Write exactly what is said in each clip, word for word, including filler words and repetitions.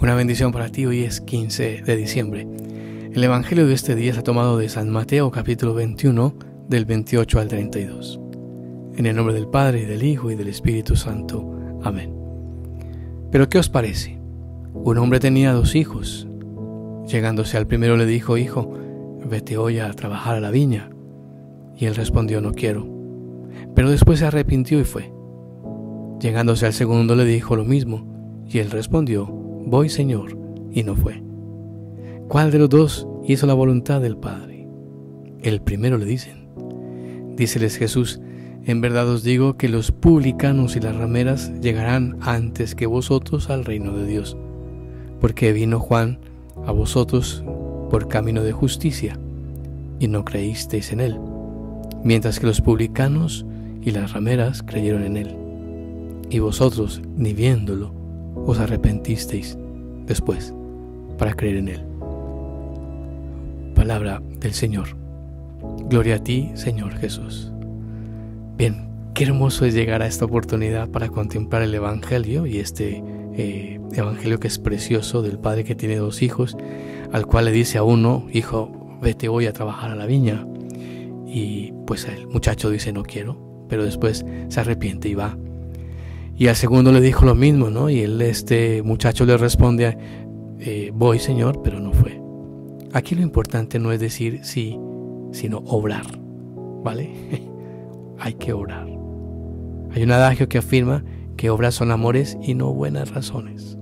Una bendición para ti. Hoy es quince de diciembre. El evangelio de este día está tomado de San Mateo capítulo veintiuno, del veintiocho al treinta y dos. En el nombre del Padre, y del Hijo, y del Espíritu Santo. Amén. Pero ¿qué os parece? Un hombre tenía dos hijos. Llegándose al primero le dijo: Hijo, vete hoy a trabajar a la viña. Y él respondió: No quiero. Pero después se arrepintió y fue. Llegándose al segundo le dijo lo mismo. Y él respondió: Voy, Señor, y no fue. ¿Cuál de los dos hizo la voluntad del Padre? El primero, le dicen. Díceles Jesús: En verdad os digo que los publicanos y las rameras llegarán antes que vosotros al reino de Dios. Porque vino Juan a vosotros por camino de justicia, y no creísteis en él, mientras que los publicanos y las rameras creyeron en él. Y vosotros, ni viéndolo, os arrepentisteis después para creer en él. Palabra del Señor. Gloria a ti, Señor Jesús. Bien, qué hermoso es llegar a esta oportunidad para contemplar el Evangelio, y este eh, Evangelio que es precioso, del padre que tiene dos hijos, al cual le dice a uno: Hijo, vete hoy a trabajar a la viña. Y pues el muchacho dice: No quiero, pero después se arrepiente y va. Y al segundo le dijo lo mismo, ¿no? Y él, este muchacho le responde: eh, Voy, Señor, pero no fue. Aquí lo importante no es decir sí, sino obrar, ¿vale? Hay que obrar. Hay un adagio que afirma que obras son amores y no buenas razones.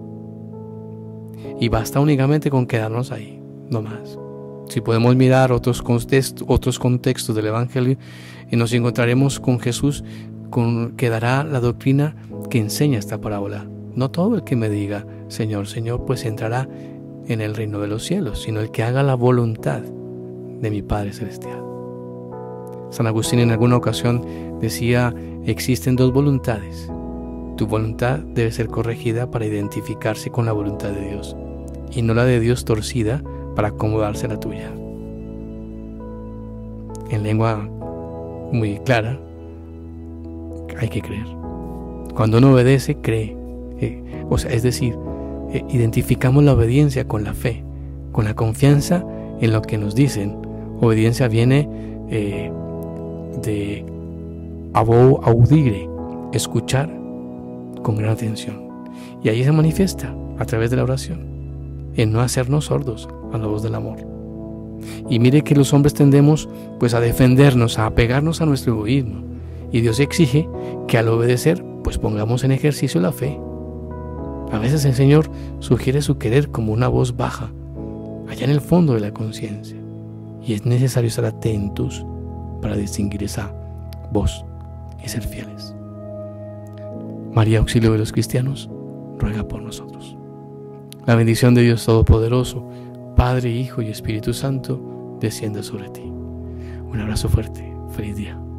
Y basta únicamente con quedarnos ahí, no más. Si podemos mirar otros contextos, otros contextos del Evangelio, y nos encontraremos con Jesús, con, que dará la doctrina que enseña esta parábola. No todo el que me diga Señor, Señor, pues entrará en el reino de los cielos, sino el que haga la voluntad de mi Padre Celestial. San Agustín en alguna ocasión decía: existen dos voluntades. Tu voluntad debe ser corregida para identificarse con la voluntad de Dios, y no la de Dios torcida para acomodarse a la tuya. En lengua muy clara, hay que creer. Cuando uno obedece, cree. Eh, o sea, es decir, eh, identificamos la obediencia con la fe, con la confianza en lo que nos dicen. Obediencia viene eh, de abo audire, escuchar con gran atención. Y ahí se manifiesta a través de la oración, en no hacernos sordos a la voz del amor. Y mire que los hombres tendemos pues a defendernos, a apegarnos a nuestro egoísmo. Y Dios exige que al obedecer pues pongamos en ejercicio la fe. A veces el Señor sugiere su querer como una voz baja, allá en el fondo de la conciencia. Y es necesario estar atentos para distinguir esa voz y ser fieles. María, auxilio de los cristianos, ruega por nosotros. La bendición de Dios Todopoderoso, Padre, Hijo y Espíritu Santo, descienda sobre ti. Un abrazo fuerte. Feliz día.